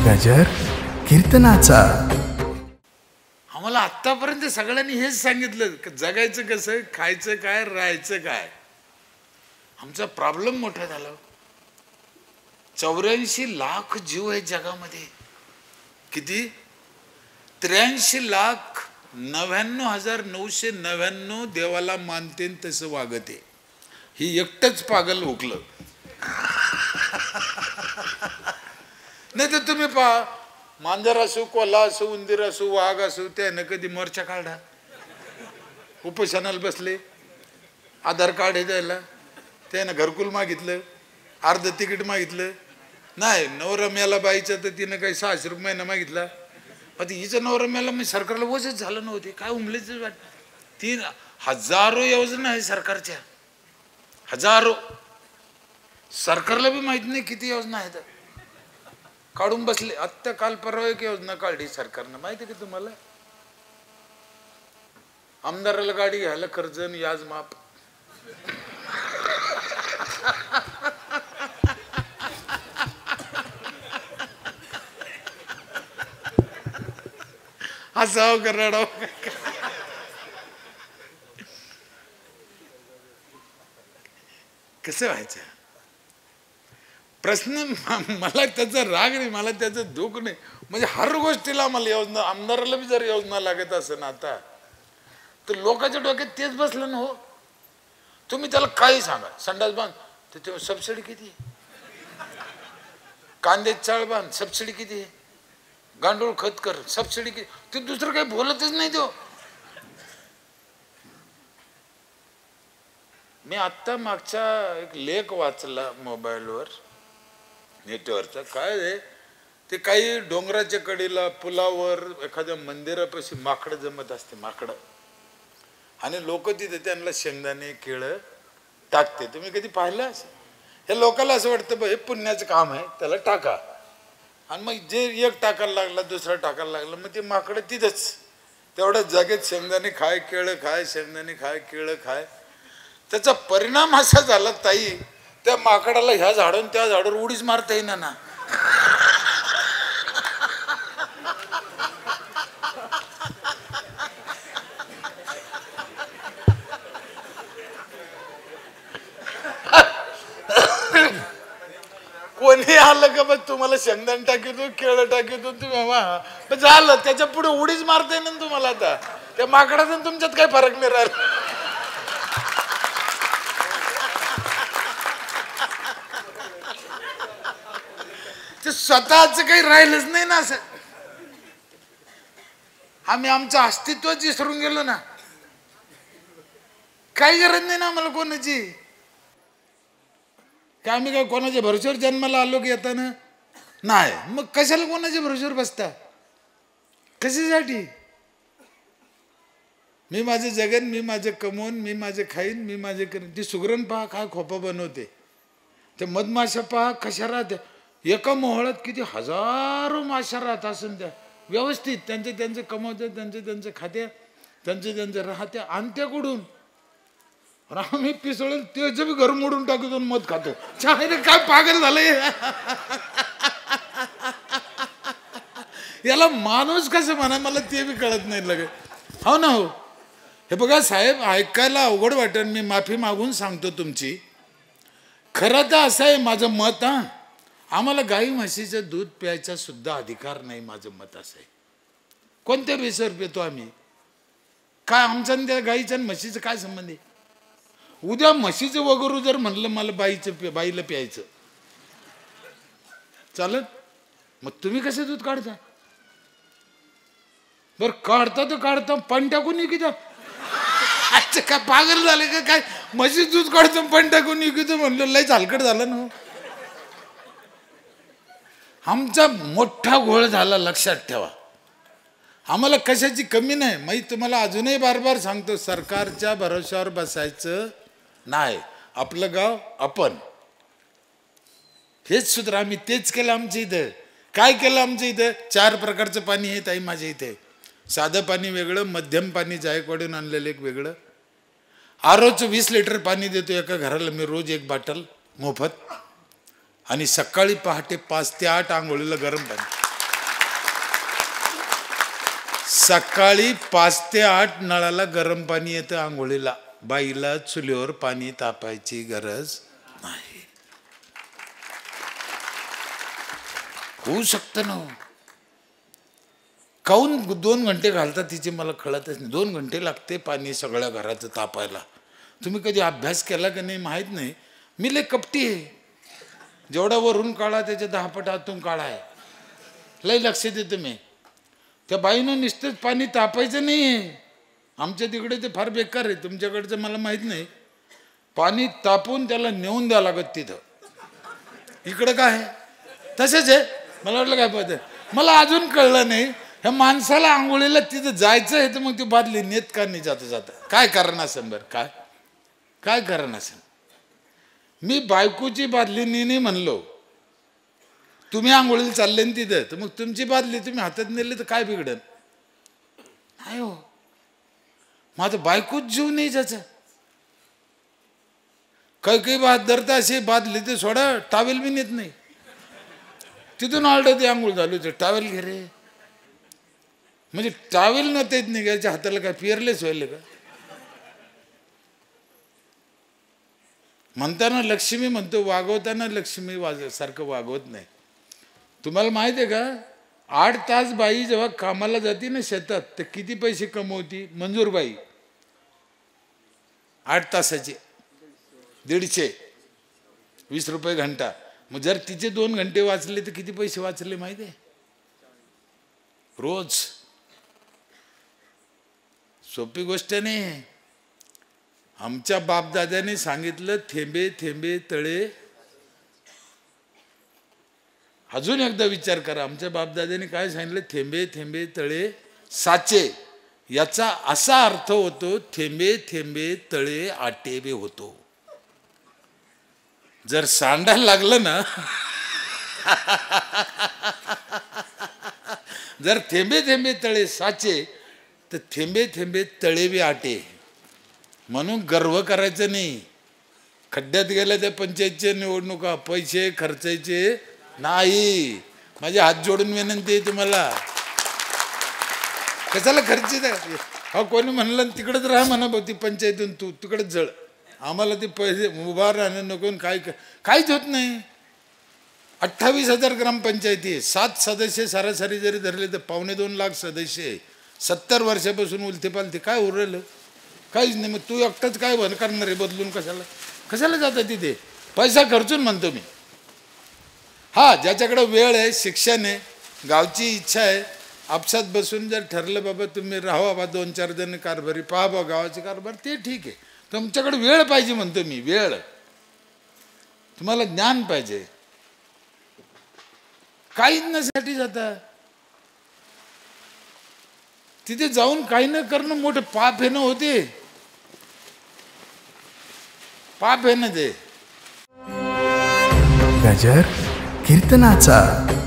गजर कीर्तनाचा. आम्हाला आतापर्यंत सगळ्यांनी हेच सांगितलं की जगायचं कसं, खायचं काय, राहायचं काय. आमचा प्रॉब्लेम मोठा झाला. 84 लाख जीव आहेत जगामध्ये. किती? 83,99,999 देवाला मानते तसं वागते. ही एकटंच पागल हुकलं. नाही तर तुम्ही पहा, मांजर असो, कोल्हा असो, उंदीर असो, वाघ असो, त्यानं कधी मोर्चा काढला? उपोषणाला बसले, आधार कार्ड हे द्यायला, त्यानं घरकुल मागितलं, अर्ध तिकीट मागितलं नाही. नवरम्याला बाईचं तर तिनं काही 600 रुपये महिना मागितला. आता हिचं नवरम्याला मी सरकारला वजच झालं नव्हते. काय उमलेच वाट. 3 हजारो योजना आहे सरकारच्या, हजारो. सरकारला बी माहित नाही किती योजना आहेत. काढून बसले. आत्ता काल परवा एक योजना काढली सरकारनं, माहिती की तुम्हाला? आमदाराला गाडी घ्यायला कर्ज आणि याज माफ. हसाव कराडाव. कसं व्हायचं? प्रश्न मला त्याचा राग नाही, मला त्याचं दुःख नाही. म्हणजे हर गोष्टीला आम्हाला योजना, आमदाराला बी जर योजना लागत असेल ना आता, तर लोकांच्या डोक्यात तेच बसलं ना. हो, तुम्ही त्याला काही सांगा, संडास बांध तर ते सबसिडी किती आहे, कांदे चाळ बांध सबसिडी किती आहे, गांडूळ खत कर सबसिडी किती. ते दुसरं काही बोलतच नाही तो. मी आत्ता मागचा एक लेख वाचला मोबाईलवर, नेटवरचा. काय आहे ते, काही डोंगराच्या कडेला पुलावर एखाद्या मंदिरापाशी माकडं जमत असते, माकडं. आणि लोक तिथे त्यांना शेंगदाणे केळं टाकते. तुम्ही कधी पाहिलं असं? हे लोकांना असं वाटतं हे पुण्याचं काम आहे, त्याला टाका. आणि मग जे एक टाकायला लागला, दुसरा टाकायला लागला, मग ते माकडं तिथंच तेवढ्या जागेत शेंगदाणे खाय, केळं खाय, शेंगदाणे खाय, केळं खाय. त्याचा परिणाम असा झाला ताई, त्या माकडाला ह्या झाडून त्या झाडावर उडीच मारता येईना ना. कोणी आलं का बघ, तुम्हाला शेंगदाणे टाकीतो, केळं टाकीतो, तुम्ही झालं. त्याच्या पुढे उडीच मारता येईना तुम्हाला. आता त्या माकडाचा तुमच्यात काही फरक नाही राहिला. ते स्वतःच काही राहिलंच नाही ना. असं आम्ही आमचं अस्तित्वच विसरून गेलो ना. काही गरज नाही ना आम्हाला कोणाची. काय आम्ही काय कोणाच्या भरोश्यावर जन्माला आलो की येताना नाही. मग कशाला कोणाच्या भरोश्यावर बसता? कशासाठी? मी माझं जगन, मी माझं कमवून, मी माझं खाईन, मी माझे करीन. ती सुगरण पहा काय खोपा बनवते. ते मधमाशा पहा कशा राहत्या. एका मोहळात किती हजारो माशा राहत असून त्या व्यवस्थित त्यांचे कमवते, त्यांचे खात्या, त्यांचे राहत्या. आणत्या कुठून? आम्ही पिसळेल त्याचं बी घर मोडून टाकतो, मध खातो. काय पागल झालंय याला माणूस कसं म्हणा, मला ते बी कळत नाही लगे. हो ना. हो, हे बघा साहेब, ऐकायला अवघड वाटेल, मी माफी मागून सांगतो तुमची. खरं तर असं आहे माझं मत. आम्हाला गाई म्हशीचं दूध प्यायचा सुद्धा अधिकार नाही, माझं मत असं आहे. कोणत्या बेसवर पितो आम्ही? काय आमचा त्या गाईच्या म्हशीचं काय संबंध आहे? उद्या म्हशीचं वगैरे जर म्हणलं मला बाईला प्यायचं चालत, मग तुम्ही कसं दूध काढता? बर काढता तर काढता, पण टाकून विकितो. काय पागल झाले का काय? म्हशी दूध काढतो पण टाकून विकितो म्हणलं, लयच हलकट झालं ना. आमचा मोठा घोळ झाला, लक्षात ठेवा. आम्हाला कशाची कमी नाही. मी तुम्हाला अजूनही बार सांगतो, सरकारच्या भरोश्यावर बसायचं नाही. आपलं गाव आपण. हेच सूत्र आम्ही तेच केलं आमच्या इथं. काय केलं आमच्या इथं? 4 प्रकारचं पाणी आहे ताई माझ्या इथे. साधं पाणी वेगळं, मध्यम पाणी जायकवाडून आणलेलं एक वेगळं. आरोचं 20 लिटर पाणी देतो एका घराला मी रोज, 1 बाटल मोफत. आणि सकाळी पहाटे 5 ते 8 आंघोळीला गरम पाणी. सकाळी 5 ते 8 नळाला गरम पाणी येतं आंघोळीला. बाईला चुलीवर पाणी तापायची गरज नाही. होऊ शकतं ना. काहून 2 घंटे घालतात तिचे मला कळतच नाही. 2 घंटे लागते पाणी सगळ्या घराचं तापायला. तुम्ही कधी अभ्यास केला का नाही माहीत नाही. मी लय कपटी आहे. जेवढा वरून काळा त्याच्या 10 पट आतून काळा आहे. लय लक्ष देतो मी. त्या बाईनं नुसतंच पाणी तापायचं नाही आहे. आमच्या तिकडे ते फार बेकार आहे. तुमच्याकडचं मला माहीत नाही. पाणी तापून त्याला नेऊन द्यावं लागत तिथं. इकडं काय आहे तसेच आहे. मला वाटलं काय पाहतं. मला अजून कळलं नाही ह्या माणसाला आंघोळीला तिथं जायचं आहे तर मग ती बादली नेत का नाही जाता जाता. काय कारण असेल बरं. काय कारण असेल. मी बायकोची बादली नेणे म्हणलो. तुम्ही आंघोळीला चालले ना तिथं तर मग तुमची बादली तुम्ही हातात नेली तर काय बिघडन. नाही हो. माझं बायकोच जीव नाही ज्याचं. काही बहादर तर असे बादली ते सोडा टावेल बी नेत नाही. तिथून ऑर्डर ते आंघोळ झाली होती. टावेल घे रे. म्हणजे टावेल न तेच नाही घ्यायच्या हाताला काय पिअरलेस व्हायला का. म्हणताना लक्ष्मी म्हणतो वागवताना लक्ष्मी सारखं वागवत नाही. तुम्हाला माहित आहे का 8 तास बाई जेव्हा कामाला जाते ना शेतात तर किती पैसे कमवती. मंजूरबाई 8 तासाचे 150-20 रुपये घंटा. मग जर तिचे 2 घंटे वाचले तर किती पैसे वाचले माहिती आहे रोज. सोपी गोष्ट नाही. आमच्या बापदाद्याने सांगितलं थेंबे थेंबे तळे. अजून एकदा विचार करा. आमच्या बापदाद्याने काय सांगितलं. थेंबे थेंबे तळे साचे. याचा असा अर्थ होतो थेंबे थेंबे तळे आटेबे होतो. जर सांडायला लागलं ना जर थेंबे थेंबे तळे साचे तर थेंबे थेंबे तळे बी आटे. म्हणून गर्व करायचं नाही. खड्ड्यात गेल्या त्या पंचायतच्या निवडणुका पैसे खर्चायचे नाही. माझे हात जोडून विनंती आहे तुम्हाला. कशाला खर्च हा कोणी म्हणलं तिकडेच राहा म्हणा ती पंचायतून तू तिकडेच जळ. आम्हाला ते पैसे उभा राहणं नको. काहीच होत नाही. 28,000 ग्रामपंचायती आहे. 7 सदस्य सरासरी जरी धरले तर 2.25 लाख सदस्य आहे. 70 वर्षापासून उलथे पालथे काय उरलं काहीच नाही. मग तू एकटाच काय करणार आहे बदलून. कशाला जातं तिथे. पैसा खर्चून म्हणतो मी. हा ज्याच्याकडे वेळ आहे शिक्षण आहे गावची इच्छा आहे आपसात बसून जर ठरलं बाबा तुम्ही राहा बाबा 2-4 जण कारभारी पहा बा गावाचे कारभार ते ठीक आहे. तुमच्याकडे वेळ पाहिजे म्हणतो मी. वेळ. तुम्हाला ज्ञान पाहिजे. काहीच नसाठी जाता तिथे जाऊन काही न करणं मोठं पाप आहे ना. होते पाप आहे ना ते. गजर कीर्तनाचा.